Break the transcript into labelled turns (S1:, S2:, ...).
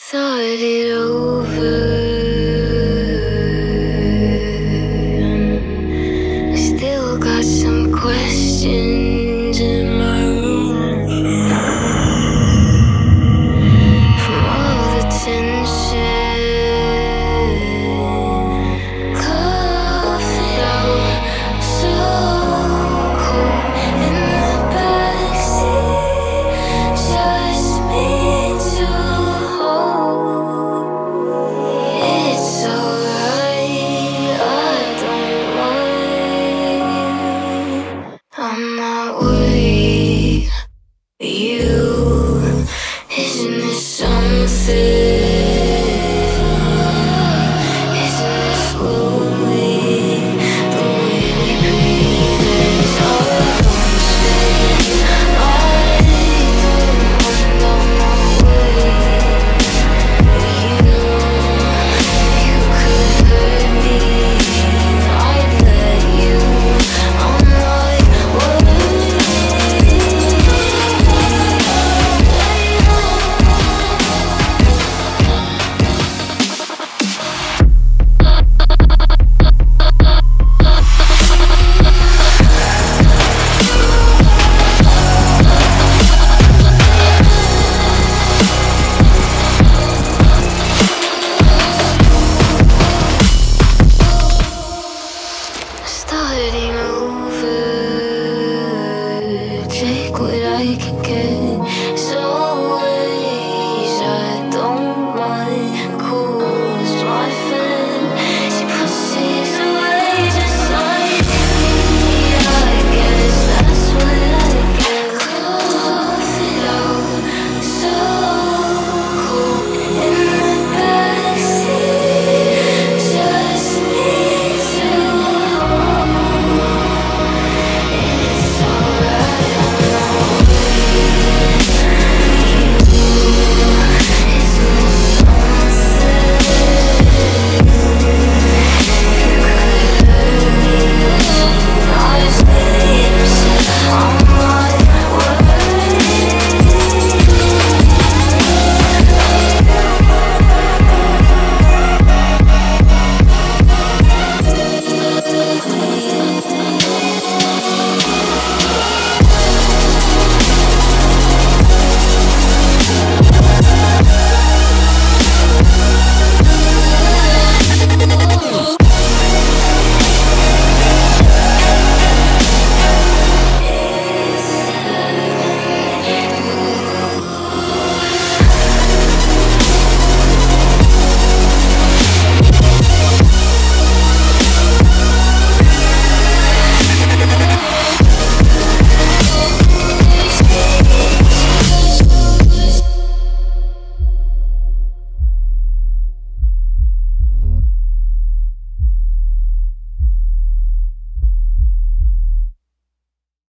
S1: Thought it over. Still got some questions in my room from all the tension. Coughed out so cold in the backseat, just me to hold. It's alright, I don't mind. I'm not worried. You, isn't this something?